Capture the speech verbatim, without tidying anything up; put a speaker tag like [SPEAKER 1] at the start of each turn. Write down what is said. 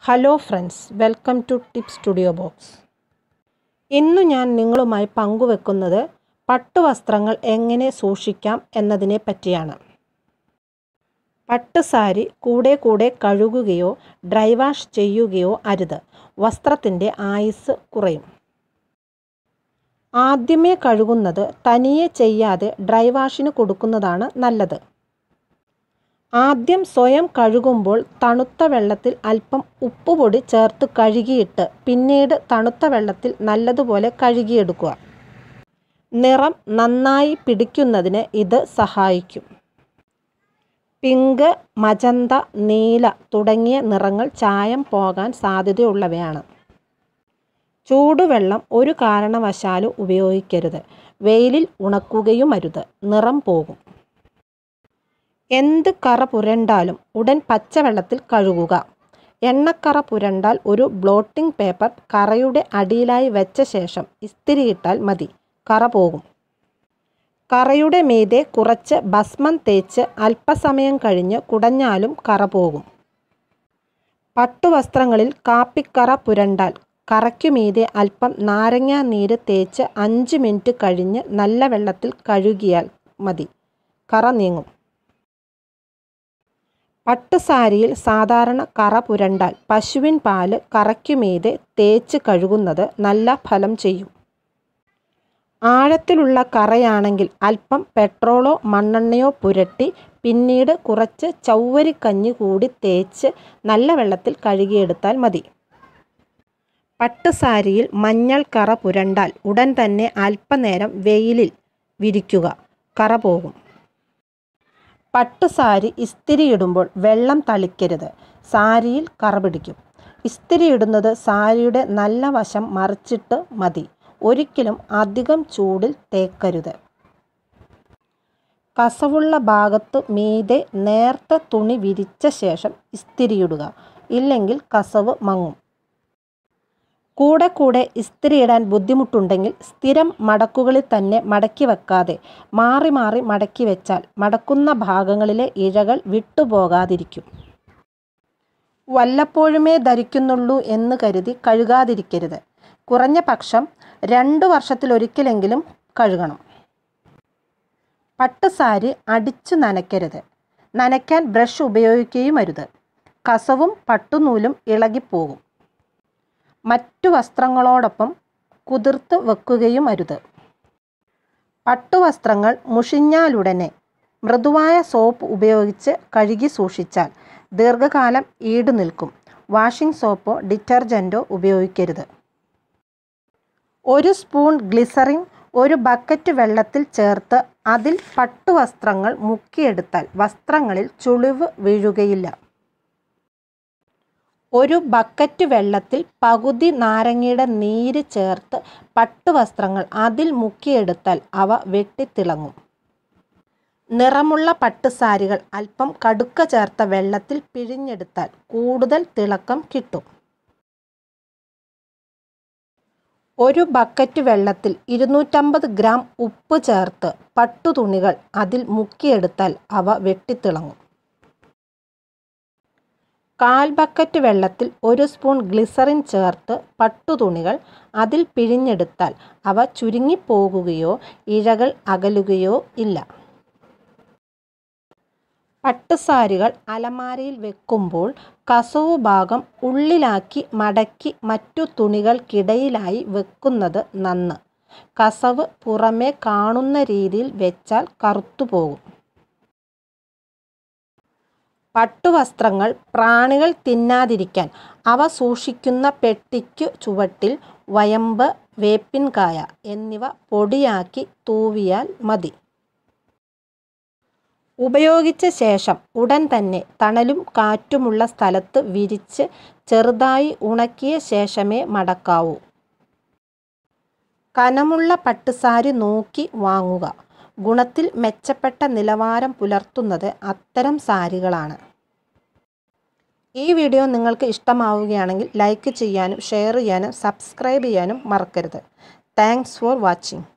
[SPEAKER 1] Hello friends, welcome to tip studio box. ഇന്ന് ഞാൻ നിങ്ങളുമായി പങ്കുവെക്കുന്നത് പട്ടുവസ്ത്രങ്ങൾ എങ്ങനെ സൂക്ഷിക്കാം എന്നതിനെ പറ്റിയാണ്. പട്ട് സാരി കൂടെ കൂടെ കഴുകുകയോ ഡ്രൈ വാഷ് ചെയ്യുകയോ അരുത്. വസ്ത്രത്തിൻ്റെ ആയുസ് കുറയും. ആദ്യമേ കഴുകുന്നത് തനിയെ ചെയ്യാതെ ഡ്രൈ വാഷിന് കൊടുക്കുന്നതാണ് നല്ലത്. ആദ്യം സ്വയം കഴുകുമ്പോൾ തണുത്ത വെള്ളത്തിൽ അല്പം ഉപ്പുപൊടി ചേർത്ത് കഴുകിയിട്ട് പിന്നീട് തണുത്ത വെള്ളത്തിൽ നല്ലതുപോലെ കഴുകിയെടുക്കുക. നിറം നന്നായി പിടിക്കുന്നതിന് ഇത് സഹായിക്കും. പിങ്ക്, മജന്ത, നീല തുടങ്ങിയ നിറങ്ങൾ ചായം പോകാൻ സാധ്യതയുള്ളവയാണ്. ചൂടുവെള്ളം ഒരു കാരണവശാലും ഉപയോഗിക്കരുത്. വെയിലിൽ ഉണക്കുകയുമരുത്, നിറം പോകും. എന്ത് കറ പുരണ്ടാലും ഉടൻ പച്ചവെള്ളത്തിൽ കഴുകുക. എണ്ണക്കറ പുരണ്ടാൽ ഒരു ബ്ലോട്ടിംഗ് പേപ്പർ കറയുടെ അടിയിലായി വെച്ച ശേഷം ഇസ്തിരിയിട്ടാൽ മതി, കറ പോകും. കറയുടെ മീതെ കുറച്ച് ഭസ്മം തേച്ച് അല്പസമയം കഴിഞ്ഞ് കുടഞ്ഞാലും കറ പോകും. പട്ടുവസ്ത്രങ്ങളിൽ കാപ്പിക്കറ പുരണ്ടാൽ കറയ്ക്കുമീതെ അല്പം നാരങ്ങാ നീര് തേച്ച് അഞ്ച് മിനിറ്റ് കഴിഞ്ഞ് നല്ല വെള്ളത്തിൽ കഴുകിയാൽ മതി, കറ നീങ്ങും. പട്ടുസാരിയിൽ സാധാരണ കറ പുരണ്ടാൽ പശുവിൻ പാല് കറയ്ക്കുമീതെ തേച്ച് കഴുകുന്നത് നല്ല ഫലം ചെയ്യും. ആഴത്തിലുള്ള കറയാണെങ്കിൽ അല്പം പെട്രോളോ മണ്ണെണ്ണയോ പുരട്ടി പിന്നീട് കുറച്ച് ചൗവരിക്കഞ്ഞി കൂടി തേച്ച് നല്ല വെള്ളത്തിൽ കഴുകിയെടുത്താൽ മതി. പട്ടുസാരിയിൽ മഞ്ഞൾ കറ പുരണ്ടാൽ ഉടൻ തന്നെ അല്പനേരം വെയിലിൽ വിരിക്കുക, കറ പോകും. പട്ടുസാരി ഇസ്തിരിയിടുമ്പോൾ വെള്ളം തളിക്കരുത്, സാരിയിൽ കറ പിടിക്കും. ഇസ്തിരിയിടുന്നത് സാരിയുടെ നല്ല വശം മറിച്ചിട്ട് മതി, ഒരിക്കലും അധികം ചൂടിൽ തേക്കരുത്. കസവുള്ള ഭാഗത്ത് മീതെ നേർത്ത തുണി വിരിച്ച ശേഷം ഇസ്തിരിയിടുക, ഇല്ലെങ്കിൽ കസവ് മങ്ങും. കൂടെ കൂടെ ഇസ്തിരിയിടാൻ ബുദ്ധിമുട്ടുണ്ടെങ്കിൽ സ്ഥിരം മടക്കുകളിൽ തന്നെ മടക്കി വെക്കാതെ മാറി മാറി മടക്കി വെച്ചാൽ മടക്കുന്ന ഭാഗങ്ങളിലെ ഇഴകൾ വിട്ടുപോകാതിരിക്കും. വല്ലപ്പോഴുമേ ധരിക്കുന്നുള്ളൂ എന്ന് കരുതി കഴുകാതിരിക്കരുത്. കുറഞ്ഞ പക്ഷം രണ്ട് വർഷത്തിലൊരിക്കലെങ്കിലും കഴുകണം. പട്ടുസാരി അടിച്ചു നനയ്ക്കരുത്. നനയ്ക്കാൻ ബ്രഷ് ഉപയോഗിക്കുകയും അരുത്. കസവും പട്ടുനൂലും ഇളകിപ്പോകും. മറ്റു വസ്ത്രങ്ങളോടൊപ്പം കുതിർത്ത് വെക്കുകയും അരുത്. പട്ടുവസ്ത്രങ്ങൾ മുഷിഞ്ഞാലുടനെ മൃദുവായ സോപ്പ് ഉപയോഗിച്ച് കഴുകി സൂക്ഷിച്ചാൽ ദീർഘകാലം ഈട് നിൽക്കും. വാഷിംഗ് സോപ്പോ ഡിറ്റർജൻറ്റോ ഉപയോഗിക്കരുത്. ഒരു സ്പൂൺ ഗ്ലിസറിൻ ഒരു ബക്കറ്റ് വെള്ളത്തിൽ ചേർത്ത് അതിൽ പട്ടുവസ്ത്രങ്ങൾ മുക്കിയെടുത്താൽ വസ്ത്രങ്ങളിൽ ചുളിവ് വീഴുകയില്ല. ഒരു ബക്കറ്റ് വെള്ളത്തിൽ പകുതി നാരങ്ങയുടെ നീര് ചേർത്ത് പട്ടുവസ്ത്രങ്ങൾ അതിൽ മുക്കിയെടുത്താൽ അവ വെട്ടിത്തിളങ്ങും. നിറമുള്ള പട്ടുസാരികൾ അല്പം കടുക്ക ചേർത്ത വെള്ളത്തിൽ പിഴിഞ്ഞെടുത്താൽ കൂടുതൽ തിളക്കം കിട്ടും. ഒരു ബക്കറ്റ് വെള്ളത്തിൽ ഇരുന്നൂറ്റമ്പത് ഗ്രാം ഉപ്പ് ചേർത്ത് പട്ടുതുണികൾ അതിൽ മുക്കിയെടുത്താൽ അവ വെട്ടിത്തിളങ്ങും. കാൽ ബക്കറ്റ് വെള്ളത്തിൽ ഒരു സ്പൂൺ ഗ്ലിസറിൻ ചേർത്ത് പട്ടുതുണികൾ അതിൽ പിഴിഞ്ഞെടുത്താൽ അവ ചുരുങ്ങിപ്പോകുകയോ ഇഴകൾ അകലുകയോ ഇല്ല. പട്ടുസാരികൾ അലമാരയിൽ വെക്കുമ്പോൾ കസവു ഭാഗം ഉള്ളിലാക്കി മടക്കി മറ്റു തുണികൾക്കിടയിലായി വെക്കുന്നത് നന്ന്. കസവ് പുറമേ കാണുന്ന രീതിയിൽ വെച്ചാൽ കറുത്തുപോകും. പട്ടുവസ്ത്രങ്ങൾ പ്രാണികൾ തിന്നാതിരിക്കാൻ അവ സൂക്ഷിക്കുന്ന പെട്ടിക്കു ചുവട്ടിൽ വയമ്പ്, വേപ്പിൻകായ എന്നിവ പൊടിയാക്കി തൂവിയാൽ മതി. ഉപയോഗിച്ച ശേഷം ഉടൻ തന്നെ തണലും കാറ്റുമുള്ള സ്ഥലത്ത് വിരിച്ച് ചെറുതായി ഉണക്കിയ ശേഷമേ മടക്കാവൂ. കനമുള്ള പട്ടുസാരി നോക്കി വാങ്ങുക. ഗുണത്തിൽ മെച്ചപ്പെട്ട നിലവാരം പുലർത്തുന്നത് അത്തരം സാരികളാണ്. ഈ വീഡിയോ നിങ്ങൾക്ക് ഇഷ്ടമാവുകയാണെങ്കിൽ ലൈക്ക് ചെയ്യാനും ഷെയർ ചെയ്യാനും സബ്സ്ക്രൈബ് ചെയ്യാനും മറക്കരുത്. Thanks for watching.